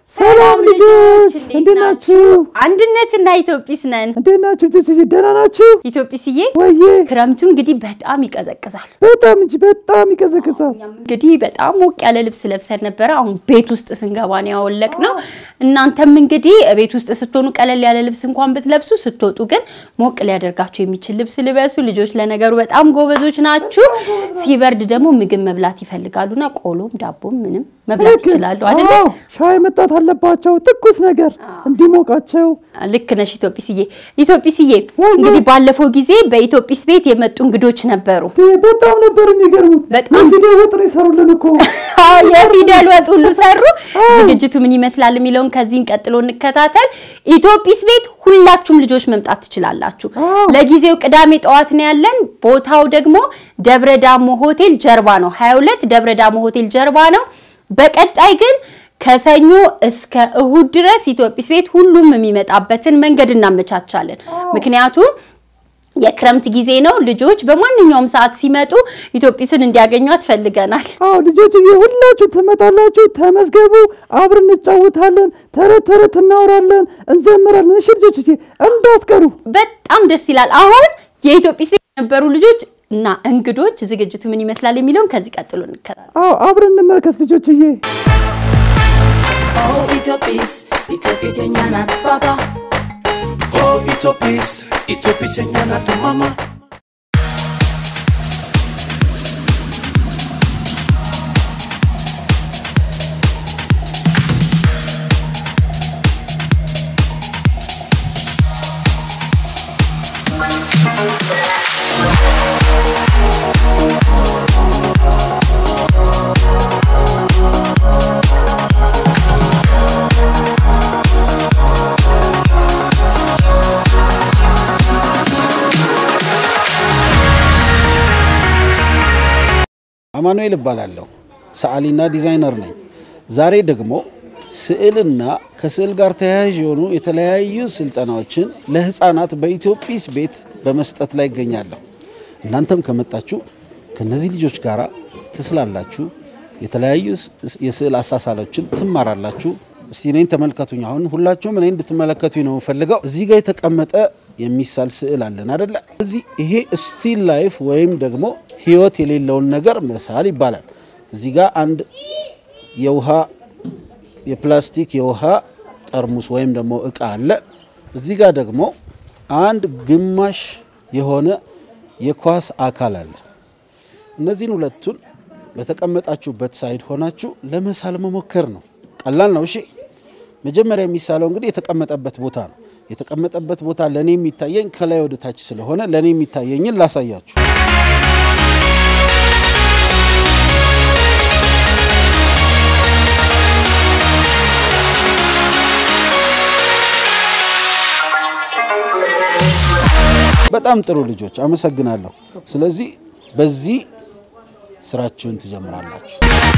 ሰላም ልጆች እንዴት ናችሁ? አንድነትና ኢትዮጵስ ነን። እንዴት ናችሁ ልጆች? ደህና ናችሁ? ኢትዮጵስዬ ወይዬ ክረምቱ እንግዲህ በጣም ይቀዘቅዛል። በጣም ይቀዘቅዛል። እንግዲህ በጣም ሞቅ ያለ ልብስ ለብሰን ነበር። አሁን ቤት ውስጥ ስንገባ ነው ያወለቅነው። እናንተም እንግዲህ ቤት ውስጥ ስትሆኑ ቀለል ያለ ልብስ እንኳን ብትለብሱ ስትወጡ ግን ሞቅ ሊያደርጋችሁ የሚችል ልብስ ልበሱ። ልጆች ለነገሩ በጣም ጎበዞች ናችሁ። ሲበርድ ደግሞ ምግብ መብላት ይፈልጋሉና ቆሎም ዳቦም ምንም መብላት ይችላሉ አይደል? ሻይ መጣት አለባቸው ትኩስ ነገር እንዲሞቃቸው። ልክ ነሽ ኢትዮጵስዬ እንግዲህ ባለፈው ጊዜ በኢትዮጵስ ቤት የመጡ እንግዶች ነበሩ። በጣም ነበር የሚገርሙት። በጣም ፊደል ወጥ ይሰሩልን እኮ። የፊደል ወጥ ሁሉ ሰሩ። ዝግጅቱ ምን ይመስላል የሚለውን ከዚህን ቀጥሎ እንከታተል። ኢትዮጵስ ቤት ሁላችሁም ልጆች መምጣት ትችላላችሁ። ለጊዜው ቅዳሜ ጠዋት ነው ያለን። ቦታው ደግሞ ደብረዳሞ ሆቴል ጀርባ ነው። 22 ደብረዳሞ ሆቴል ጀርባ ነው። በቀጣይ ግን ከሰኞ እስከ እሁድ ድረስ ኢትዮጵስ ቤት ሁሉም የሚመጣበትን መንገድ እናመቻቻለን። ምክንያቱም የክረምት ጊዜ ነው። ልጆች በማንኛውም ሰዓት ሲመጡ ኢትዮጵስን እንዲያገኙት ፈልገናል። ልጆች ሁላችሁ ትመጣላችሁ። ተመዝገቡ። አብረን እንጫወታለን፣ ተረት እናወራለን፣ እንዘምራለን። እሺ ልጆች እንዳትቀሩ። በጣም ደስ ይላል። አሁን የኢትዮጵስ ቤት የነበሩ ልጆች እና እንግዶች ዝግጅቱ ምን ይመስላል የሚለውን ከዚህ ቀጥሎ እንከታተል። አብረን እንመለከት ልጆችዬ። ኢትዮጵስ የኛ ናት ባባ። ኢትዮጵስ የኛ ናት ማማ። አማኑኤል እባላለሁ። ሰዓሊና ዲዛይነር ነኝ። ዛሬ ደግሞ ስዕልና ከስዕል ጋር ተያያዥ የሆኑ የተለያዩ ስልጠናዎችን ለህፃናት በኢትዮጵስ ቤት በመስጠት ላይ እገኛለሁ። እናንተም ከመጣችሁ ከነዚህ ልጆች ጋር ትስላላችሁ፣ የተለያዩ የስዕል አሳሳሎችን ትማራላችሁ። እስቲ እኔን ተመልከቱኝ። አሁን ሁላችሁም እኔን እንድትመለከቱኝ ነው ፈልገው። እዚህ ጋር የተቀመጠ የሚሳል ስዕል አለን አይደለ? እዚህ ይሄ ስቲል ላይፍ ወይም ደግሞ ህይወት የሌለውን ነገር መሳል ይባላል። እዚህ ጋር አንድ የፕላስቲክ የውሃ ጠርሙስ ወይም ደግሞ እቃ አለ። እዚህ ጋር ደግሞ አንድ ግማሽ የሆነ የኳስ አካል አለ። እነዚህን ሁለቱን በተቀመጣችሁበት ሳይድ ሆናችሁ ለመሳል መሞከር ነው። ቀላል ነው። እሺ መጀመሪያ የሚሳለው እንግዲህ የተቀመጠበት ቦታ ነው። የተቀመጠበት ቦታ ለኔ የሚታየኝ ከላይ ወደ ታች ስለሆነ ለኔ የሚታየኝን ላሳያችሁ። በጣም ጥሩ ልጆች አመሰግናለሁ። ስለዚህ በዚህ ስራችሁን ትጀምራላችሁ።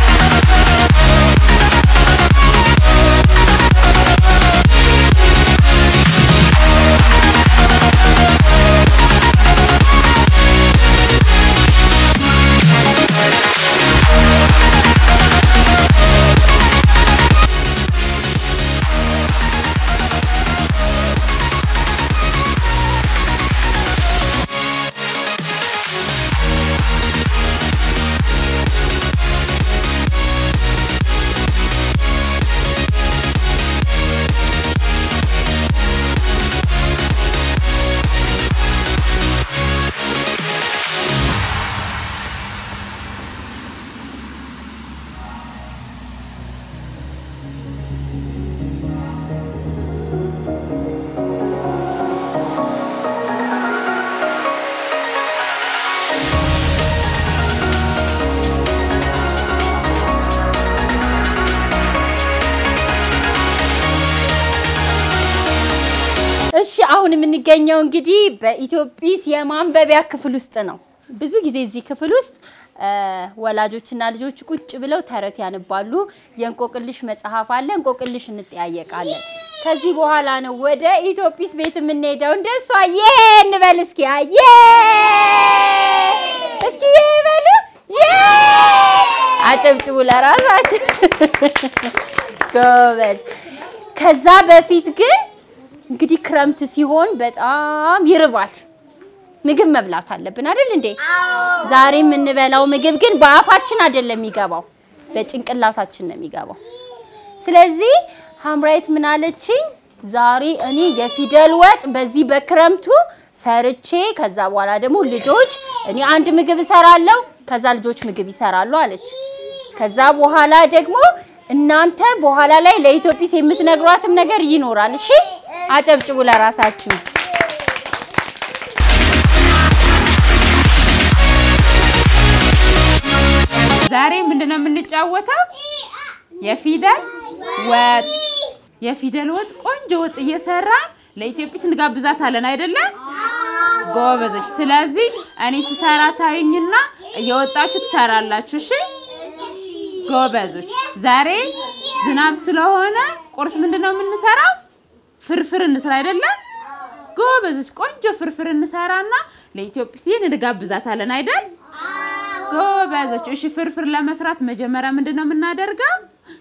እሺ አሁን የምንገኘው እንግዲህ በኢትዮጵስ የማንበቢያ ክፍል ውስጥ ነው። ብዙ ጊዜ እዚህ ክፍል ውስጥ ወላጆችና ልጆች ቁጭ ብለው ተረት ያነባሉ። የእንቆቅልሽ መጽሐፍ አለ፣ እንቆቅልሽ እንጠያየቃለን። ከዚህ በኋላ ነው ወደ ኢትዮጵስ ቤት የምንሄደው። እንደሷ እንበል እስኪ አየ እስኪ ይበሉ አጨብጭቡ ለራሳችሁ። ጎበዝ ከዛ በፊት ግን እንግዲህ ክረምት ሲሆን በጣም ይርባል ምግብ መብላት አለብን አይደል እንዴ ዛሬ የምንበላው ምግብ ግን በአፋችን አይደለም የሚገባው በጭንቅላታችን ነው የሚገባው ስለዚህ ሐምራይት ምን አለችኝ ዛሬ እኔ የፊደል ወጥ በዚህ በክረምቱ ሰርቼ ከዛ በኋላ ደግሞ ልጆች እኔ አንድ ምግብ እሰራለሁ ከዛ ልጆች ምግብ ይሰራሉ አለች ከዛ በኋላ ደግሞ እናንተ በኋላ ላይ ለኢትዮጵያስ የምትነግሯትም ነገር ይኖራል እሺ አጨብጭቡ ለራሳችሁ ዛሬ ምንድነው የምንጫወተው የፊደል ወጥ ቆንጆ ወጥ እየሰራ ለኢትዮጵያስ እንጋብዛታለን አይደለ ጎበዞች ስለዚህ እኔ ስሰራ ታዩኝና እየወጣችሁ ትሰራላችሁ እሺ ጎበዞች ዛሬ ዝናብ ስለሆነ ቁርስ ምንድነው የምንሰራው ፍርፍር እንስራ አይደለ ጎበዞች ቆንጆ ፍርፍር እንሰራና ለኢትዮጵያስ እንጋብዛታለን አይደል ጎበዞች እሺ ፍርፍር ለመስራት መጀመሪያ ምንድነው የምናደርገው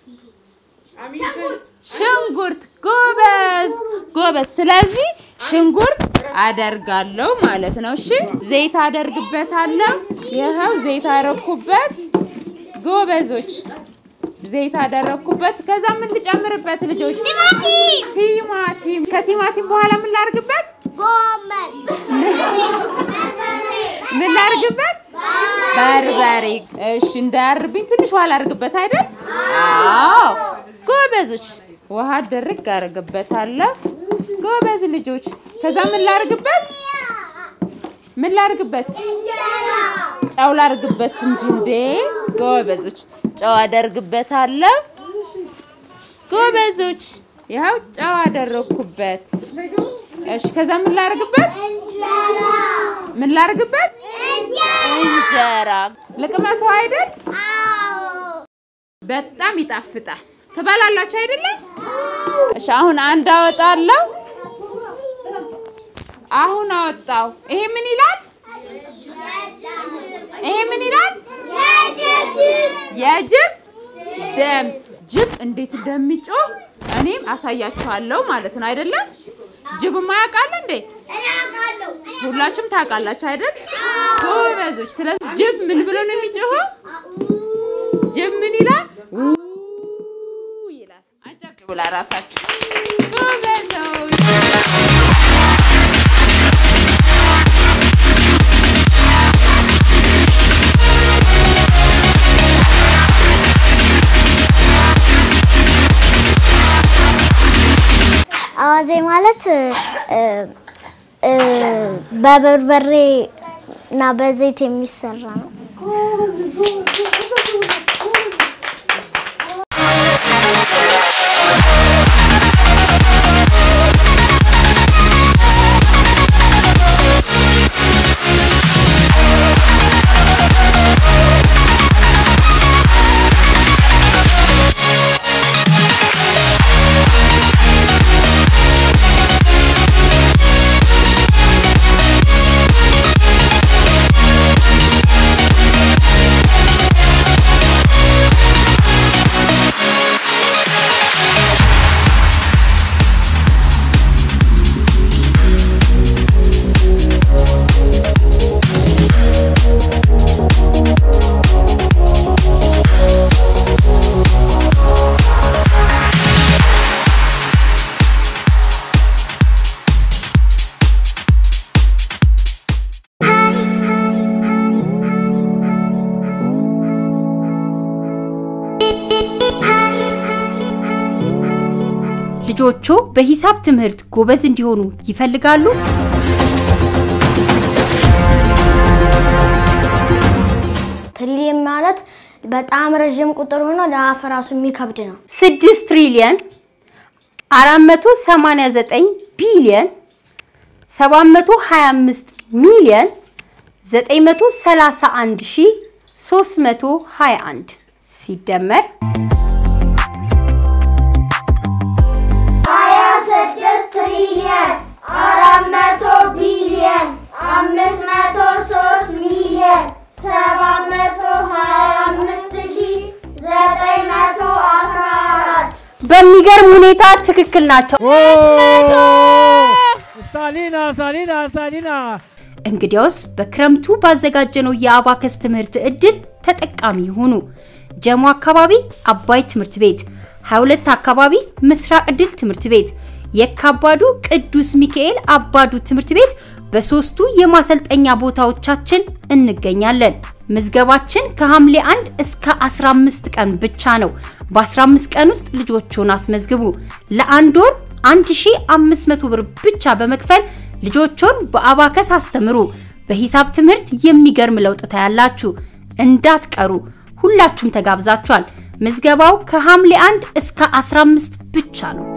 ሽንኩርት ጎበዝ ስለዚህ ሽንኩርት አደርጋለሁ ማለት ነው እሺ ዘይት አደርግበታለሁ ይሄው ዘይት አረኩበት ጎበዞች ዘይት አደረኩበት ከዛ ምን ልጨምርበት ልጆች ቲማቲም ከቲማቲም በኋላ ምን ላርግበት ጎመን ምን ላርግበት በርበሬ እሺ እንዳርብኝ ትንሽ ውሃ ላርግበት አይደል አዎ ጎበዞች ውሃ ደርግ አርግበታለሁ ጎበዝ ልጆች ከዛ ምን ላርግበት ጨው ላርግበት እንጂ ጎበዞች ጨው አደርግበታለሁ ጎበዞች ያው ጨው አደረኩበት እሺ ከዛ ምን ላርግበት እንጀራ ለቅመሰው አይደል አዎ በጣም ይጣፍጣል ተባላላችሁ አይደል እሺ አሁን አንድ አወጣለሁ አሁን አወጣው ይሄ ምን ይላል የጅብ ድምጽ ጅብ እንዴት እንደሚጮህ እኔም አሳያችኋለሁ ማለት ነው አይደለ ጅብ ማያውቃል እንዴ እኔ አውቃለሁ ሁላችሁም ታውቃላችሁ አይደል ጎበዞች ስለዚህ ጅብ ምን ብሎ ነው የሚጮኸው ጅብ ምን ይላል ይላል አጨብጭቡ ለራሳችሁ ጎበዞች አዋዜ ማለት በበርበሬ እና በዘይት የሚሰራ ነው ልጆቹ በሂሳብ ትምህርት ጎበዝ እንዲሆኑ ይፈልጋሉ ትሪሊየን ማለት በጣም ረጅም ቁጥር ሆኖ ለአፈራሱ የሚከብድ ነው 6 ትሪሊየን 489 ቢሊየን 725 ሚሊየን 931321 ሲደመር 26 ትሪሊየን 400 ቢሊየን 503 ሚሊየን 725,914 በሚገርም ሁኔታ ትክክል ናቸው። ስታሊና እንግዲያውስ በክረምቱ ባዘጋጀነው የአባከስ ትምህርት እድል ተጠቃሚ ይሁኑ። ጀሞ አካባቢ አባይ ትምህርት ቤት፣ 22 አካባቢ ምስራቅ ድል ትምህርት ቤት፣ የካባዱ ቅዱስ ሚካኤል አባዱ ትምህርት ቤት በሶስቱ የማሰልጠኛ ቦታዎቻችን እንገኛለን። ምዝገባችን ከሐምሌ 1 እስከ 15 ቀን ብቻ ነው። በ15 ቀን ውስጥ ልጆቹን አስመዝግቡ። ለአንድ ወር 1500 ብር ብቻ በመክፈል ልጆቹን በአባከስ አስተምሩ። በሂሳብ ትምህርት የሚገርም ለውጥ ታያላችሁ። እንዳትቀሩ፣ ሁላችሁም ተጋብዛችኋል። ምዝገባው ከሐምሌ 1 እስከ 15 ብቻ ነው።